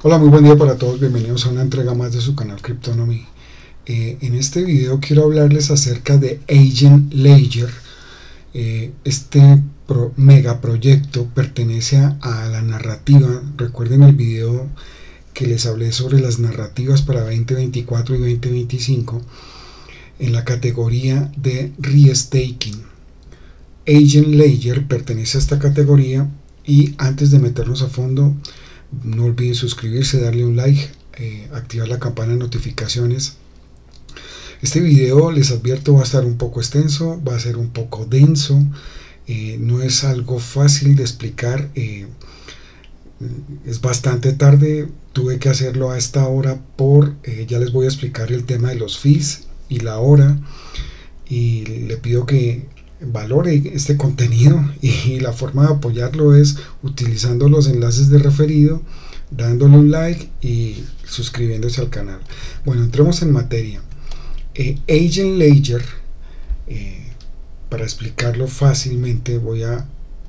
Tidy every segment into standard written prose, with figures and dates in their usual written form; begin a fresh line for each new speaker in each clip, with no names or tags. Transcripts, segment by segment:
Hola, muy buen día para todos, bienvenidos a una entrega más de su canal Cryptonomy. En este video quiero hablarles acerca de Agent Ledger. Este megaproyecto pertenece a la narrativa. Recuerden el video que les hablé sobre las narrativas para 2024 y 2025 en la categoría de Restaking. Agent Ledger pertenece a esta categoría y antes de meternos a fondo, no olviden suscribirse, darle un like, activar la campana de notificaciones. Este video, les advierto, va a estar un poco extenso, va a ser un poco denso, no es algo fácil de explicar, es bastante tarde, tuve que hacerlo a esta hora ya les voy a explicar el tema de los fees y la hora, y le pido que valore este contenido, y la forma de apoyarlo es utilizando los enlaces de referido, dándole un like y suscribiéndose al canal. Bueno, entremos en materia. Agent Ledger, para explicarlo fácilmente voy a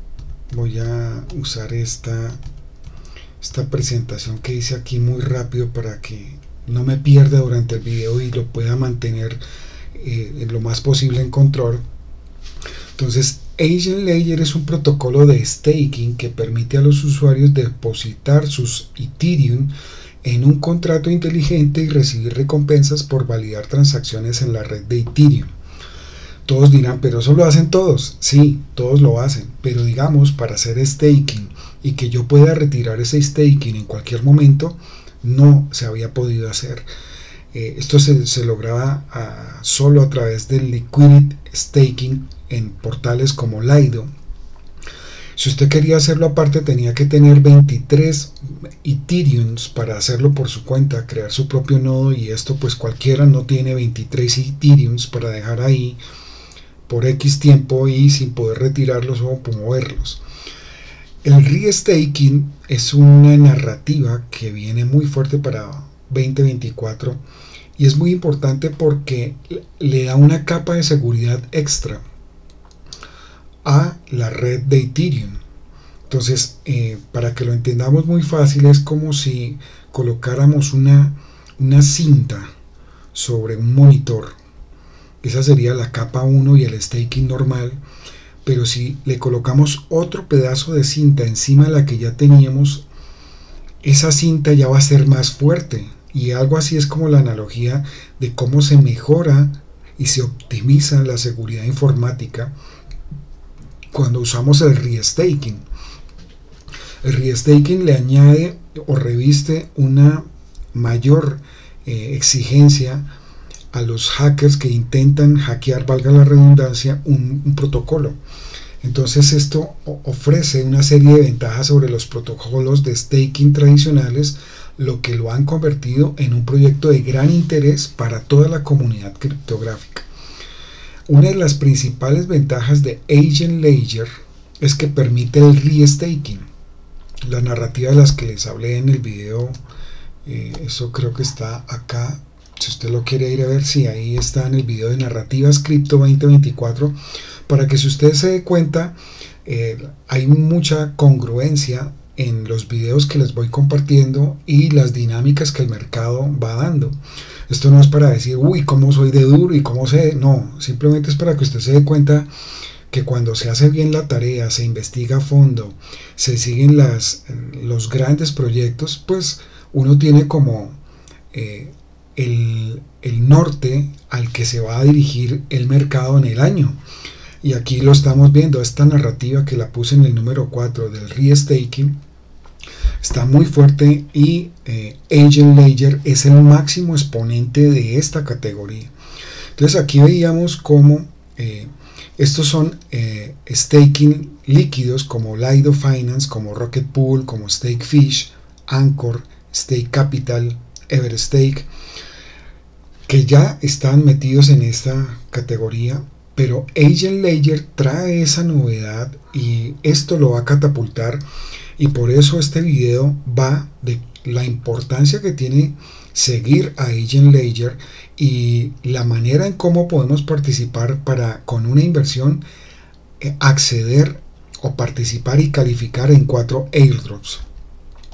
usar esta presentación que hice aquí muy rápido para que no me pierda durante el video y lo pueda mantener lo más posible en control. Entonces, Agent Ledger es un protocolo de staking que permite a los usuarios depositar sus Ethereum en un contrato inteligente y recibir recompensas por validar transacciones en la red de Ethereum. Todos dirán, pero eso lo hacen todos. Sí, todos lo hacen, pero digamos, para hacer staking y que yo pueda retirar ese staking en cualquier momento, no se había podido hacer. Esto se lograba solo a través del liquidity staking en portales como Lido. Si usted quería hacerlo aparte, tenía que tener 23 Ethereums para hacerlo por su cuenta, crear su propio nodo, y esto pues cualquiera no tiene 23 Ethereums para dejar ahí por X tiempo y sin poder retirarlos o moverlos. El restaking es una narrativa que viene muy fuerte para 2024 y es muy importante porque le da una capa de seguridad extra a la red de Ethereum. Entonces, para que lo entendamos muy fácil, es como si colocáramos una cinta sobre un monitor. Esa sería la capa 1 y el staking normal, pero si le colocamos otro pedazo de cinta encima de la que ya teníamos, esa cinta ya va a ser más fuerte, y algo así es como la analogía de cómo se mejora y se optimiza la seguridad informática cuando usamos el restaking. El restaking le añade o reviste una mayor exigencia a los hackers que intentan hackear, valga la redundancia, un protocolo. Entonces esto ofrece una serie de ventajas sobre los protocolos de staking tradicionales, lo que lo han convertido en un proyecto de gran interés para toda la comunidad criptográfica. Una de las principales ventajas de Agent Ledger es que permite el restaking. La narrativa de las que les hablé en el video, eso creo que está acá. Si usted lo quiere ir a ver, sí, ahí está en el video de narrativas cripto 2024, para que si usted se dé cuenta, hay mucha congruencia en los videos que les voy compartiendo y las dinámicas que el mercado va dando. Esto no es para decir, uy, cómo soy de duro y cómo sé, no, simplemente es para que usted se dé cuenta que cuando se hace bien la tarea, se investiga a fondo, se siguen los grandes proyectos, pues uno tiene como el norte al que se va a dirigir el mercado en el año. Y aquí lo estamos viendo, esta narrativa que la puse en el número 4 del restaking está muy fuerte, y Agent Ledger es el máximo exponente de esta categoría. Entonces aquí veíamos cómo estos son staking líquidos como Lido Finance, como Rocket Pool, como Stakefish, Anchor, Stake Capital, Everstake, que ya están metidos en esta categoría. Pero Agent Ledger trae esa novedad y esto lo va a catapultar, y por eso este video va de la importancia que tiene seguir a Agent Ledger y la manera en cómo podemos participar para, con una inversión, acceder o participar y calificar en 4 airdrops.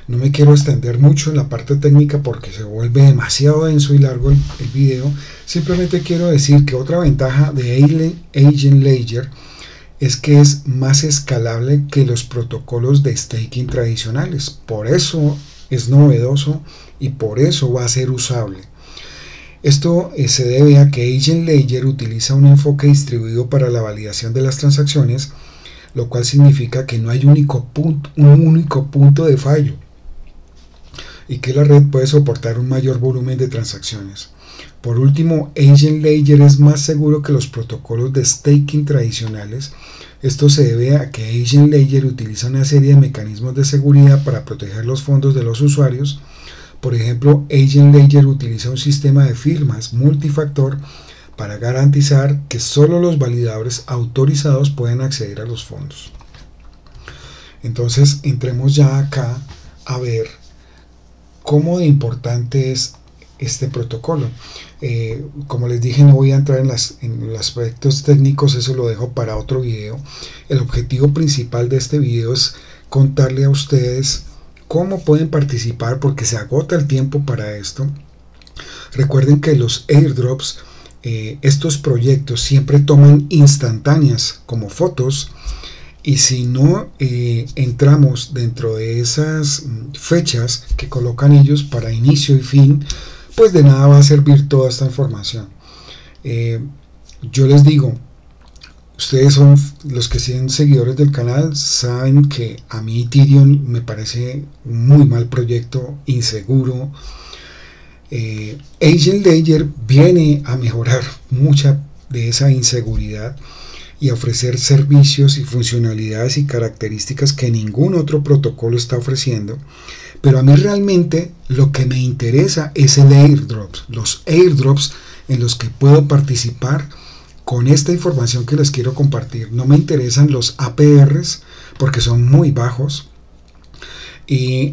No me quiero extender mucho en la parte técnica porque se vuelve demasiado denso y largo el video. Simplemente quiero decir que otra ventaja de Agent Ledger es que es más escalable que los protocolos de staking tradicionales. Por eso es novedoso y por eso va a ser usable. Esto se debe a que Agent Ledger utiliza un enfoque distribuido para la validación de las transacciones, lo cual significa que no hay un único punto de fallo y que la red puede soportar un mayor volumen de transacciones. Por último, Agent Ledger es más seguro que los protocolos de staking tradicionales. Esto se debe a que Agent Ledger utiliza una serie de mecanismos de seguridad para proteger los fondos de los usuarios. Por ejemplo, Agent Ledger utiliza un sistema de firmas multifactor para garantizar que solo los validadores autorizados pueden acceder a los fondos. Entonces, entremos ya acá a ver cómo de importante es este protocolo. Como les dije, no voy a entrar en los aspectos técnicos, eso lo dejo para otro video. El objetivo principal de este video es contarle a ustedes cómo pueden participar, porque se agota el tiempo para esto. Recuerden que los airdrops, estos proyectos siempre toman instantáneas como fotos, y si no entramos dentro de esas fechas que colocan ellos para inicio y fin, pues de nada va a servir toda esta información. Yo les digo, ustedes son los que siguen seguidores del canal, saben que a mí Ethereum me parece un muy mal proyecto, inseguro. Agent Ledger viene a mejorar mucha de esa inseguridad y a ofrecer servicios y funcionalidades y características que ningún otro protocolo está ofreciendo. Pero a mí realmente lo que me interesa es el airdrop, los airdrops en los que puedo participar con esta información que les quiero compartir. No me interesan los APRs porque son muy bajos, y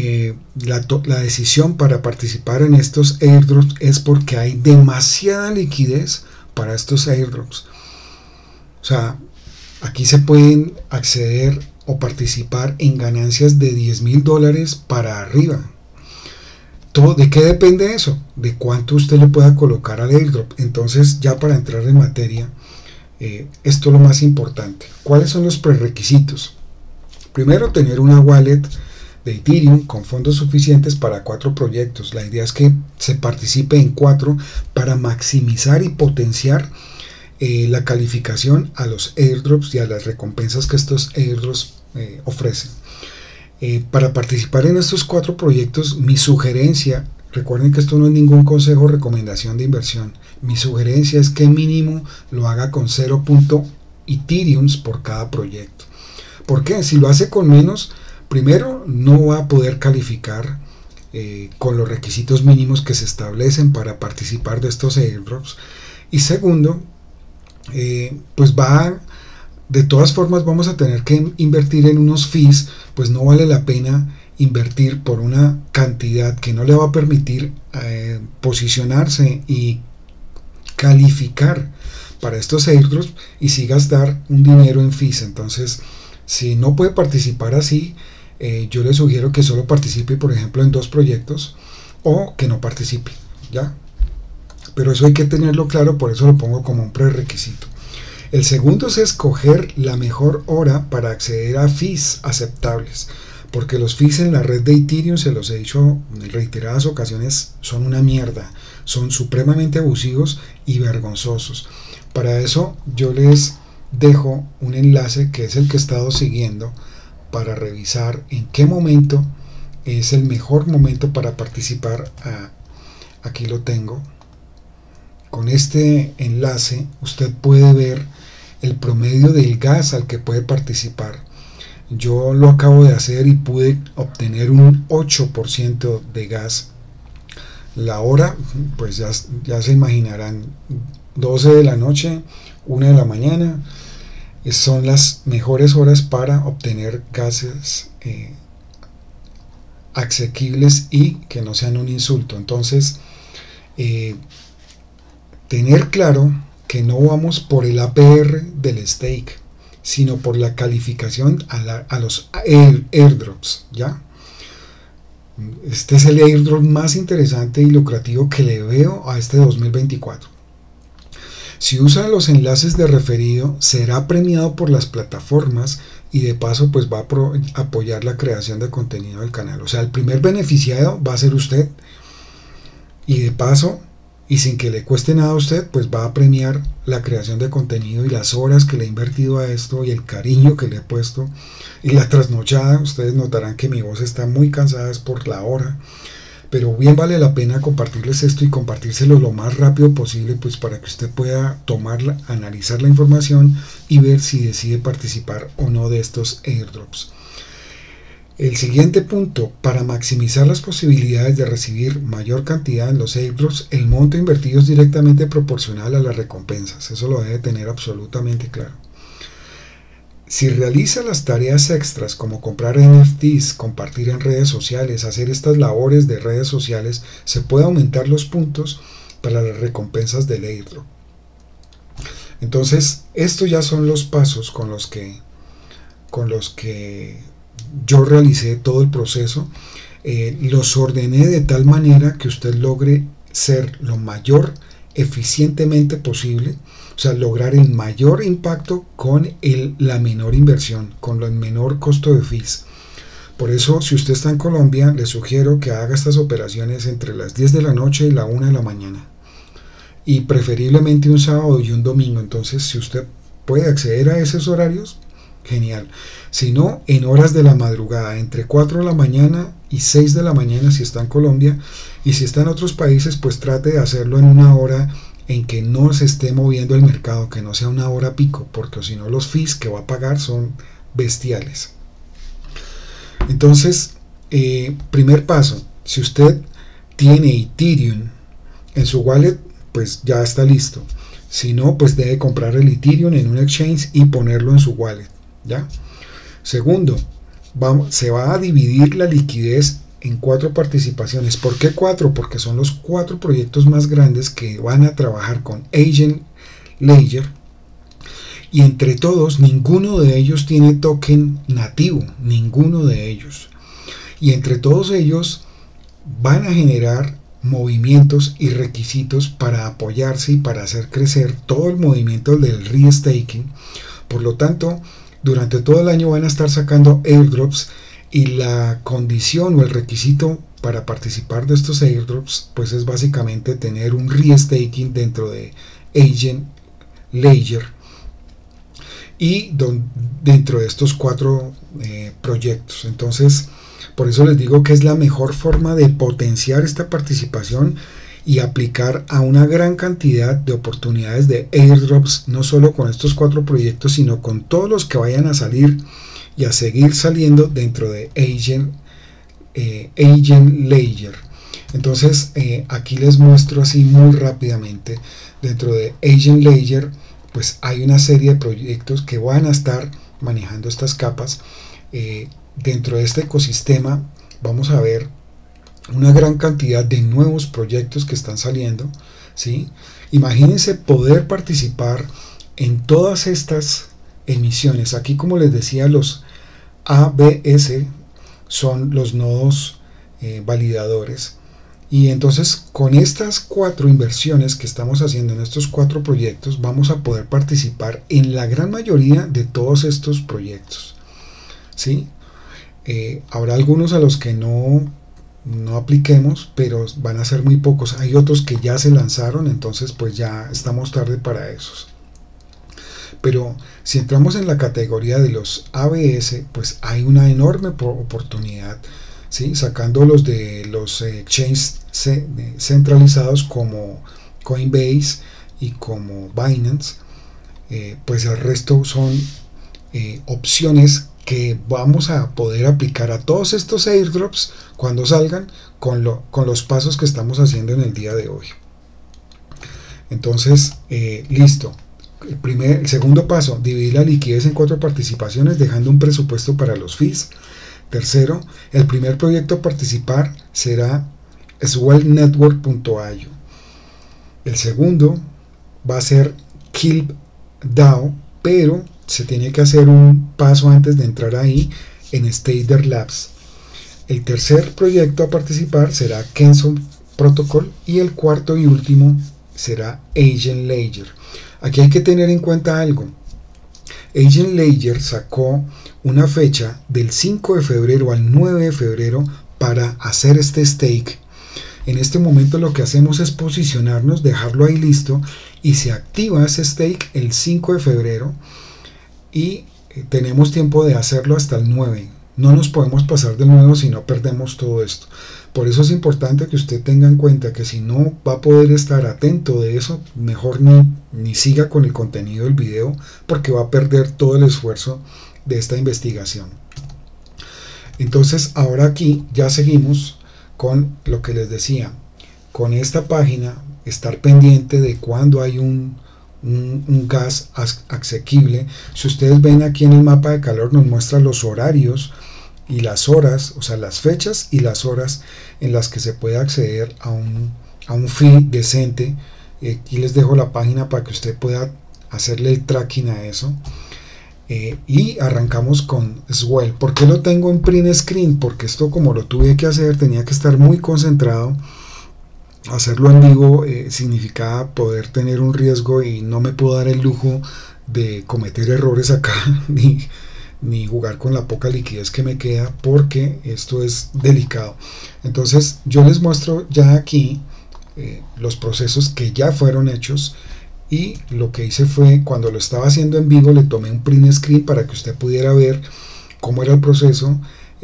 la decisión para participar en estos airdrops es porque hay demasiada liquidez para estos airdrops. O sea, aquí se pueden acceder o participar en ganancias de $10,000 para arriba. ¿De qué depende eso? De cuánto usted le pueda colocar al airdrop. Entonces, ya para entrar en materia, esto es lo más importante. ¿Cuáles son los prerequisitos? Primero, tener una wallet de Ethereum con fondos suficientes para 4 proyectos. La idea es que se participe en 4 para maximizar y potenciar la calificación a los airdrops y a las recompensas que estos airdrops ofrecen. Para participar en estos 4 proyectos, mi sugerencia, recuerden que esto no es ningún consejo o recomendación de inversión, mi sugerencia es que mínimo lo haga con 0. Ethereum por cada proyecto. ¿Por qué? Si lo hace con menos, primero no va a poder calificar con los requisitos mínimos que se establecen para participar de estos airdrops, y segundo, pues de todas formas vamos a tener que invertir en unos fees, pues no vale la pena invertir por una cantidad que no le va a permitir posicionarse y calificar para estos airdrops, y sí gastar un dinero en fees. Entonces, si no puede participar así, yo le sugiero que solo participe, por ejemplo, en 2 proyectos, o que no participe, ¿ya? Pero eso hay que tenerlo claro, por eso lo pongo como un prerequisito. El segundo es escoger la mejor hora para acceder a fees aceptables, porque los fees en la red de Ethereum, se los he dicho en reiteradas ocasiones, son una mierda, son supremamente abusivos y vergonzosos. Para eso yo les dejo un enlace que es el que he estado siguiendo para revisar en qué momento es el mejor momento para participar. Aquí lo tengo. Con este enlace usted puede ver el promedio del gas al que puede participar. Yo lo acabo de hacer y pude obtener un 8% de gas. La hora, pues ya se imaginarán, 12 de la noche, 1 de la mañana, son las mejores horas para obtener gases asequibles y que no sean un insulto. Entonces, tener claro que no vamos por el APR del stake, sino por la calificación a los airdrops, ¿ya? Este es el airdrop más interesante y lucrativo que le veo a este 2024. Si usa los enlaces de referido, será premiado por las plataformas y de paso pues va a apoyar la creación de contenido del canal. O sea, el primer beneficiado va a ser usted, y de paso y sin que le cueste nada a usted, pues va a premiar la creación de contenido y las horas que le he invertido a esto y el cariño que le he puesto y la trasnochada. Ustedes notarán que mi voz está muy cansada, es por la hora, pero bien vale la pena compartirles esto y compartírselo lo más rápido posible, pues para que usted pueda tomarla, analizar la información y ver si decide participar o no de estos airdrops. El siguiente punto: para maximizar las posibilidades de recibir mayor cantidad en los airdrops, el monto invertido es directamente proporcional a las recompensas. Eso lo debe tener absolutamente claro. Si realiza las tareas extras como comprar NFTs, compartir en redes sociales, hacer estas labores de redes sociales, se puede aumentar los puntos para las recompensas del airdrop. Entonces, estos ya son los pasos con los que yo realicé todo el proceso. Los ordené de tal manera que usted logre ser lo mayor eficientemente posible, o sea, lograr el mayor impacto con la menor inversión, con el menor costo de fees. Por eso, si usted está en Colombia, le sugiero que haga estas operaciones entre las 10 de la noche y la 1 de la mañana, y preferiblemente un sábado y un domingo. Entonces, si usted puede acceder a esos horarios, genial. Si no, en horas de la madrugada, entre 4 de la mañana y 6 de la mañana si está en Colombia, y si está en otros países, pues trate de hacerlo en una hora en que no se esté moviendo el mercado, que no sea una hora pico, porque si no los fees que va a pagar son bestiales. Entonces, primer paso: si usted tiene Ethereum en su wallet, pues ya está listo. Si no, pues debe comprar el Ethereum en un exchange y ponerlo en su wallet, ¿ya? Segundo, se va a dividir la liquidez en 4 participaciones. ¿Por qué 4? Porque son los 4 proyectos más grandes que van a trabajar con Agent Ledger, y entre todos ninguno de ellos tiene token nativo, ninguno de ellos, y entre todos ellos van a generar movimientos y requisitos para apoyarse y para hacer crecer todo el movimiento del restaking. Por lo tanto, durante todo el año van a estar sacando airdrops, y la condición o el requisito para participar de estos airdrops pues es básicamente tener un restaking dentro de Agent Ledger y dentro de estos 4 proyectos. Entonces, por eso les digo que es la mejor forma de potenciar esta participación y aplicar a una gran cantidad de oportunidades de airdrops, no solo con estos 4 proyectos, sino con todos los que vayan a salir y a seguir saliendo dentro de Agent Ledger. Entonces, aquí les muestro así muy rápidamente. Dentro de Agent Ledger pues hay una serie de proyectos que van a estar manejando estas capas. Dentro de este ecosistema vamos a ver una gran cantidad de nuevos proyectos que están saliendo, ¿sí? Imagínense poder participar en todas estas emisiones. Aquí, como les decía, los ABS son los nodos validadores, y entonces con estas 4 inversiones que estamos haciendo en estos 4 proyectos vamos a poder participar en la gran mayoría de todos estos proyectos, ¿sí? Habrá algunos a los que no apliquemos, pero van a ser muy pocos. Hay otros que ya se lanzaron, entonces pues ya estamos tarde para esos. Pero si entramos en la categoría de los ABS, pues hay una enorme oportunidad, ¿sí? Sacándolos de los exchanges centralizados como Coinbase y como Binance, pues el resto son opciones que vamos a poder aplicar a todos estos airdrops cuando salgan con los pasos que estamos haciendo en el día de hoy. Entonces, listo. El segundo paso: dividir la liquidez en 4 participaciones dejando un presupuesto para los fees. Tercero, el primer proyecto a participar será swellnetwork.io. El segundo va a ser KilpDAO, pero se tiene que hacer un paso antes de entrar ahí en Stader Labs. El tercer proyecto a participar será Kenzo Protocol y el cuarto y último será Agent Ledger. Aquí hay que tener en cuenta algo. Agent Ledger sacó una fecha del 5 de febrero al 9 de febrero para hacer este stake. En este momento lo que hacemos es posicionarnos, dejarlo ahí listo, y se activa ese stake el 5 de febrero y tenemos tiempo de hacerlo hasta el 9. No nos podemos pasar del 9 si no perdemos todo esto. Por eso es importante que usted tenga en cuenta que si no va a poder estar atento de eso, mejor ni siga con el contenido del video, porque va a perder todo el esfuerzo de esta investigación. Entonces ahora aquí ya seguimos con lo que les decía, con esta página, estar pendiente de cuando hay un gas asequible. Si ustedes ven aquí en el mapa de calor, nos muestra los horarios y las horas, o sea, las fechas y las horas en las que se puede acceder a un fee decente. Aquí les dejo la página para que usted pueda hacerle el tracking a eso. Y arrancamos con Swell. ¿Por qué lo tengo en print screen? Porque esto, como lo tuve que hacer, tenía que estar muy concentrado. Hacerlo en vivo significaba poder tener un riesgo y no me puedo dar el lujo de cometer errores acá ni jugar con la poca liquidez que me queda, porque esto es delicado. Entonces yo les muestro ya aquí los procesos que ya fueron hechos, y lo que hice fue, cuando lo estaba haciendo en vivo, le tomé un print screen para que usted pudiera ver cómo era el proceso,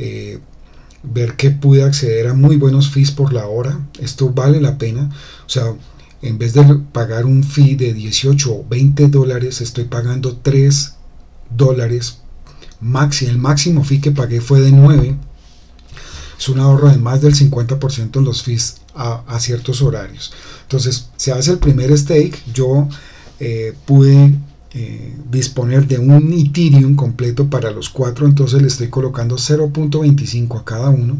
ver que pude acceder a muy buenos fees por la hora. Esto vale la pena. O sea, en vez de pagar un fee de 18 o 20 dólares, estoy pagando 3 dólares. El máximo fee que pagué fue de 9. Es un ahorro de más del 50% en los fees a ciertos horarios. Entonces se hace el primer stake. Yo pude disponer de un Ethereum completo para los 4, entonces le estoy colocando 0.25 a cada uno.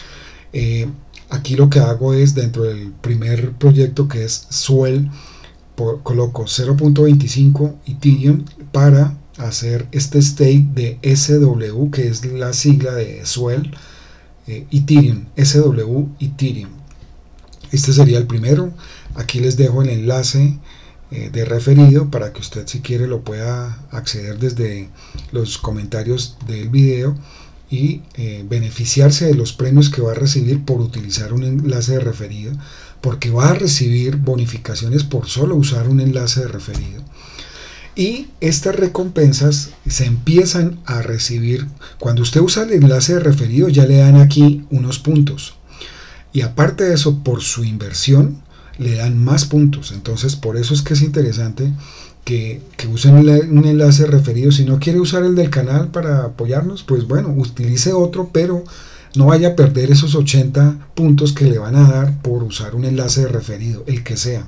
Aquí lo que hago es, dentro del primer proyecto, que es Swell, coloco 0.25 Ethereum para hacer este stake de SW, que es la sigla de Swell, Ethereum, SW Ethereum. Este sería el primero. Aquí les dejo el enlace de referido para que usted, si quiere, lo pueda acceder desde los comentarios del video y beneficiarse de los premios que va a recibir por utilizar un enlace de referido, porque va a recibir bonificaciones por solo usar un enlace de referido. Y estas recompensas se empiezan a recibir cuando usted usa el enlace de referido. Ya le dan aquí unos puntos, y aparte de eso, por su inversión le dan más puntos. Entonces por eso es que es interesante que usen un enlace referido. Si no quiere usar el del canal para apoyarnos, pues bueno, utilice otro, pero no vaya a perder esos 80 puntos que le van a dar por usar un enlace de referido, el que sea.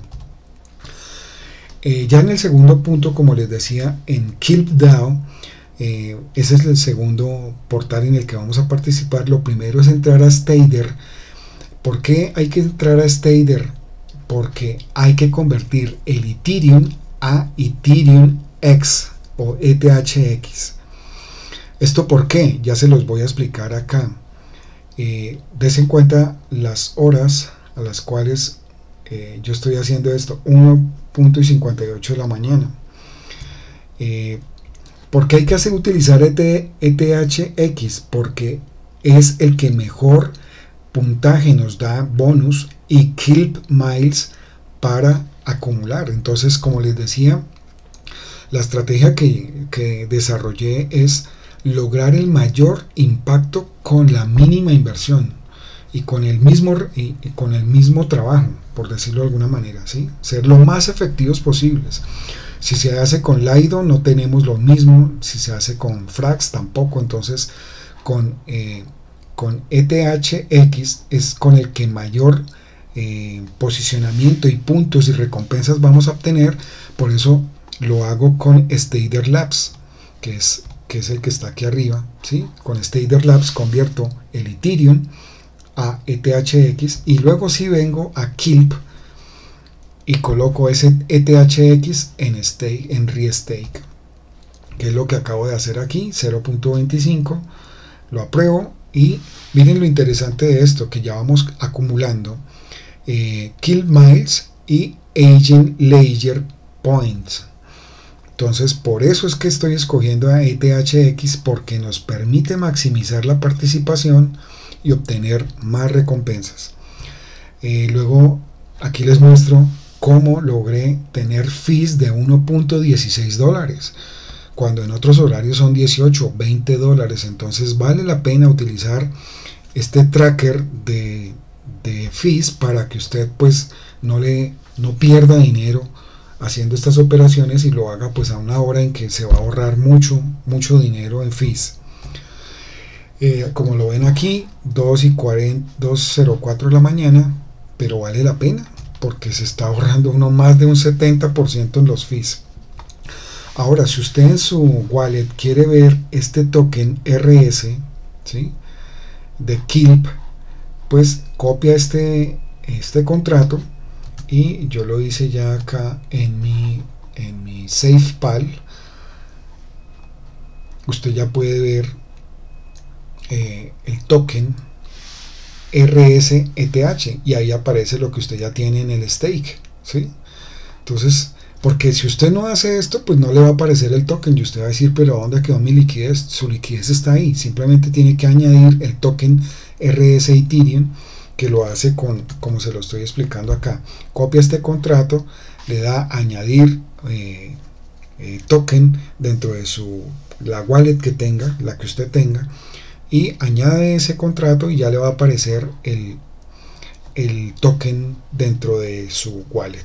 Ya en el segundo punto, como les decía, en KeepDAO, ese es el segundo portal en el que vamos a participar. Lo primero es entrar a Stader. ¿Por qué hay que entrar a Stader? Porque hay que convertir el Ethereum a Ethereum X o ETHX. ¿Esto por qué? Ya se los voy a explicar acá. Des en cuenta las horas a las cuales yo estoy haciendo esto: 1:58 de la mañana. ¿Por qué hay que utilizar ETHX? Porque es el que mejor puntaje nos da bonus y Keep Miles para acumular. Entonces, como les decía, la estrategia que desarrollé es lograr el mayor impacto con la mínima inversión y con el mismo trabajo, por decirlo de alguna manera, ¿sí? Ser lo más efectivos posibles. Si se hace con Lido no tenemos lo mismo, si se hace con Frax tampoco. Entonces con ETHX es con el que mayor posicionamiento y puntos y recompensas vamos a obtener. Por eso lo hago con Stader Labs, que es el que está aquí arriba, ¿sí? Con Stader Labs convierto el Ethereum a ETHX, y luego si vengo a Keep y coloco ese ETHX en Restake, que es lo que acabo de hacer aquí. 0.25, lo apruebo Y miren lo interesante de esto, que ya vamos acumulando Kill Miles y Agent Ledger Points. Entonces por eso es que estoy escogiendo a ETHX, porque nos permite maximizar la participación y obtener más recompensas. Luego aquí les muestro cómo logré tener fees de 1.16 dólares, cuando en otros horarios son 18, 20 dólares. Entonces vale la pena utilizar este tracker de fees para que usted pues no pierda dinero haciendo estas operaciones y lo haga pues a una hora en que se va a ahorrar mucho dinero en fees. Como lo ven aquí, 2:04 de la mañana, pero vale la pena porque se está ahorrando uno más de un 70% en los fees. Ahora, si usted en su wallet quiere ver este token RS, ¿sí?, de KILP, pues copia este contrato, y yo lo hice ya acá en mi SafePal. Usted ya puede ver el token RSETH y ahí aparece lo que usted ya tiene en el stake, ¿sí? Entonces, porque si usted no hace esto, pues no le va a aparecer el token y usted va a decir, pero ¿dónde quedó mi liquidez? Su liquidez está ahí. Simplemente tiene que añadir el token RS Ethereum, que lo hace como se lo estoy explicando acá. Copia este contrato, le da añadir token dentro de la wallet que tenga, la que usted tenga, y añade ese contrato y ya le va a aparecer el token dentro de su wallet.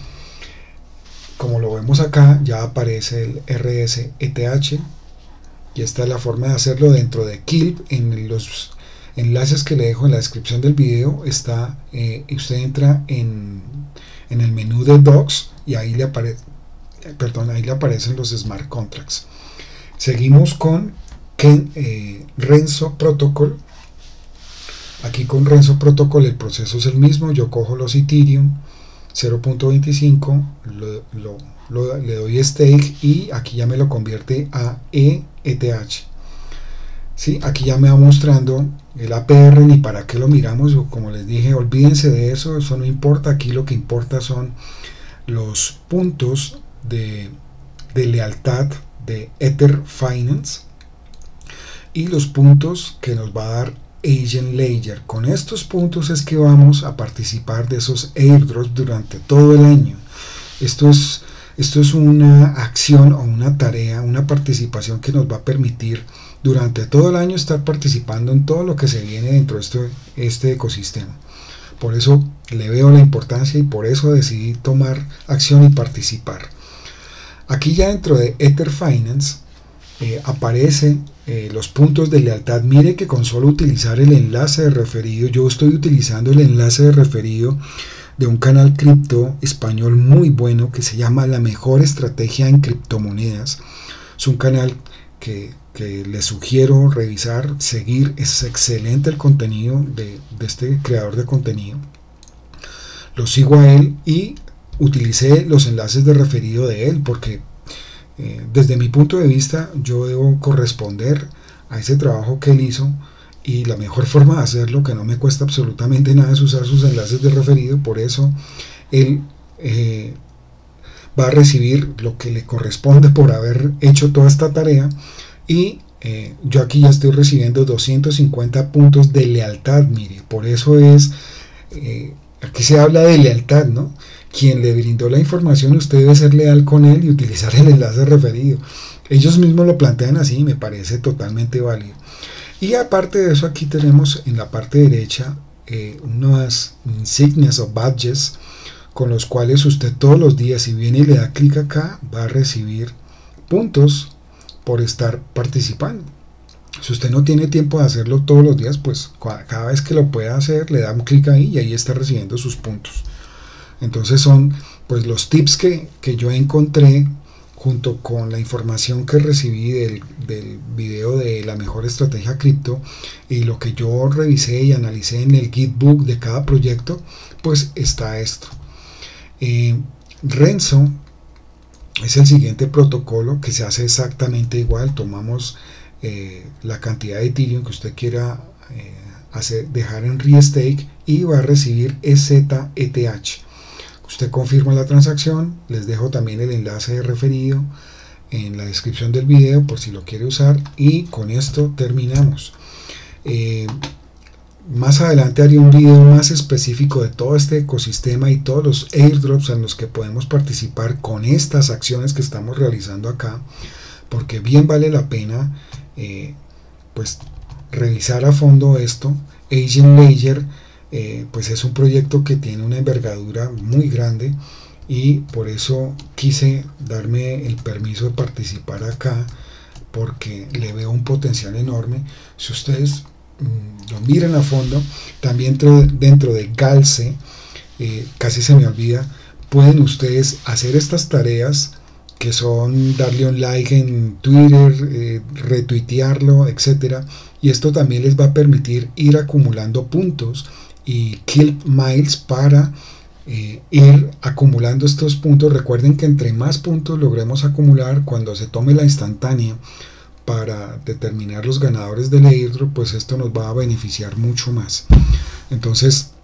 Como lo vemos acá, ya aparece el RSETH, y esta es la forma de hacerlo dentro de KILP. En los enlaces que le dejo en la descripción del video está, usted entra en el menú de Docs y ahí le aparecen los smart contracts. Seguimos con Renzo Protocol. Aquí con Renzo Protocol el proceso es el mismo. Yo cojo los Ethereum 0.25, le doy stake y aquí ya me lo convierte a ETH. ¿Sí? Aquí ya me va mostrando el APR, ni para qué lo miramos. Como les dije, olvídense de eso, eso no importa. Aquí lo que importa son los puntos de lealtad de Ether Finance y los puntos que nos va a dar Agent Ledger. Con estos puntos es que vamos a participar de esos airdrops durante todo el año. Esto es una acción o una tarea, una participación que nos va a permitir durante todo el año estar participando en todo lo que se viene dentro de este ecosistema. Por eso le veo la importancia y por eso decidí tomar acción y participar. Aquí ya dentro de Ether Finance aparece los puntos de lealtad. Mire que con solo utilizar el enlace de referido, yo estoy utilizando el enlace de referido de un canal cripto español muy bueno que se llama La Mejor Estrategia en Criptomonedas. Es un canal que les sugiero revisar, seguir. Es excelente el contenido de este creador de contenido. Lo sigo a él y utilicé los enlaces de referido de él porque desde mi punto de vista yo debo corresponder a ese trabajo que él hizo, y la mejor forma de hacerlo, que no me cuesta absolutamente nada, es usar sus enlaces de referido. Por eso él va a recibir lo que le corresponde por haber hecho toda esta tarea, y yo aquí ya estoy recibiendo 250 puntos de lealtad. Mire, por eso es aquí se habla de lealtad, ¿no? Quien le brindó la información, usted debe ser leal con él y utilizar el enlace referido. Ellos mismos lo plantean así y me parece totalmente válido. Y aparte de eso, aquí tenemos en la parte derecha unas insignias o badges con los cuales usted todos los días, si viene y le da clic acá, va a recibir puntos por estar participando. Si usted no tiene tiempo de hacerlo todos los días, pues cada vez que lo pueda hacer, le da un clic ahí y ahí está recibiendo sus puntos. Entonces son pues los tips que yo encontré junto con la información que recibí del video de La Mejor Estrategia Cripto y lo que yo revisé y analicé en el Gitbook de cada proyecto, pues está esto. Renzo es el siguiente protocolo que se hace exactamente igual. Tomamos la cantidad de Ethereum que usted quiera dejar en Restake y va a recibir EZETH. Usted confirma la transacción, les dejo también el enlace de referido en la descripción del video por si lo quiere usar, y con esto terminamos. Más adelante haré un video más específico de todo este ecosistema y todos los airdrops en los que podemos participar con estas acciones que estamos realizando acá, porque bien vale la pena pues revisar a fondo esto. Agent Ledger pues es un proyecto que tiene una envergadura muy grande y por eso quise darme el permiso de participar acá, porque le veo un potencial enorme. Si ustedes lo miran a fondo, también dentro de Galce, casi se me olvida, pueden ustedes hacer estas tareas que son darle un like en Twitter, retuitearlo, etcétera, y esto también les va a permitir ir acumulando puntos y kill miles para ir acumulando estos puntos. Recuerden que entre más puntos logremos acumular cuando se tome la instantánea para determinar los ganadores del airdrop, pues esto nos va a beneficiar mucho más. Entonces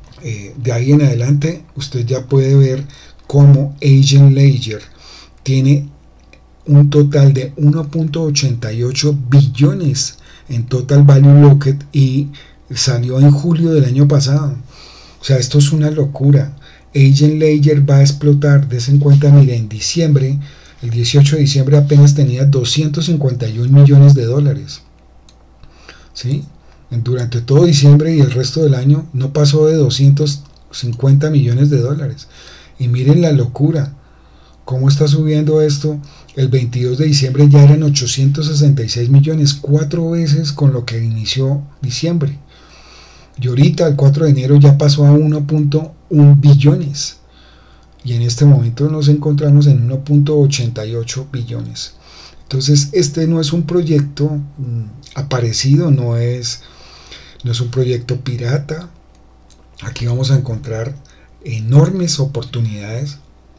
de ahí en adelante usted ya puede ver cómo Agent Ledger tiene un total de 1.88 billones en total value locked y salió en julio del año pasado. O sea, esto es una locura. Agent Ledger va a explotar. Des en cuenta, mire, en diciembre, el 18 de diciembre apenas tenía 251 millones de dólares. ¿Sí? Durante todo diciembre y el resto del año no pasó de 250 millones de dólares. Y miren la locura. ¿Cómo está subiendo esto? El 22 de diciembre ya eran 866 millones, 4 veces con lo que inició diciembre. Y ahorita, el 4 de enero, ya pasó a 1.1 billones. Y en este momento nos encontramos en 1.88 billones. Entonces, este no es un proyecto aparecido, no es un proyecto pirata. Aquí vamos a encontrar enormes oportunidades.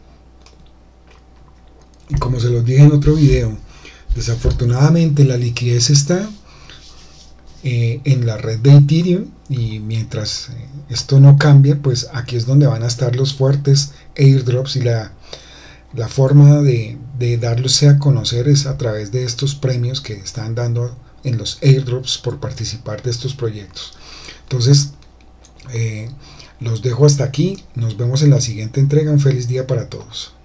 Y como se los dije en otro video, desafortunadamente la liquidez está en la red de Ethereum, y mientras esto no cambie, pues aquí es donde van a estar los fuertes airdrops, y la forma de darlos a conocer es a través de estos premios que están dando en los airdrops por participar de estos proyectos. Entonces los dejo hasta aquí, nos vemos en la siguiente entrega. Un feliz día para todos.